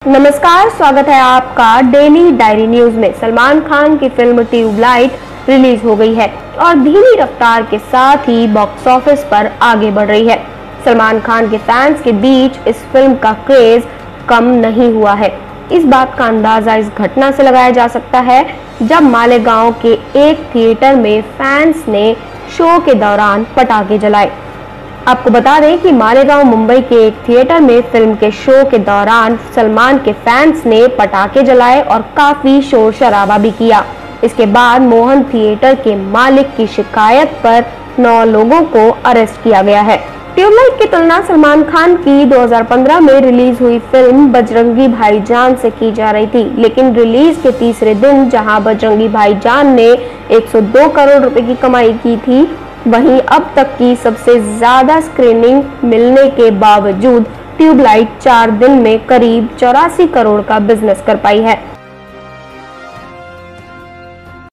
नमस्कार, स्वागत है आपका डेली डायरी न्यूज में। सलमान खान की फिल्म ट्यूबलाइट रिलीज हो गई है और धीमी रफ्तार के साथ ही बॉक्स ऑफिस पर आगे बढ़ रही है। सलमान खान के फैंस के बीच इस फिल्म का क्रेज कम नहीं हुआ है। इस बात का अंदाजा इस घटना से लगाया जा सकता है जब मालेगांव के एक थिएटर में फैंस ने शो के दौरान पटाखे जलाए। आपको बता दें कि मालेगांव मुंबई के एक थिएटर में फिल्म के शो के दौरान सलमान के फैंस ने पटाखे जलाए और काफी शोर शराबा भी किया। इसके बाद मोहन थिएटर के मालिक की शिकायत पर 9 लोगों को अरेस्ट किया गया है। ट्यूबलाइट की तुलना सलमान खान की 2015 में रिलीज हुई फिल्म बजरंगी भाईजान से की जा रही थी, लेकिन रिलीज के तीसरे दिन जहां बजरंगी भाईजान ने 102 करोड़ रुपए की कमाई की थी, वहीं अब तक की सबसे ज्यादा स्क्रीनिंग मिलने के बावजूद ट्यूबलाइट 4 दिन में करीब 84 करोड़ का बिजनेस कर पाई है।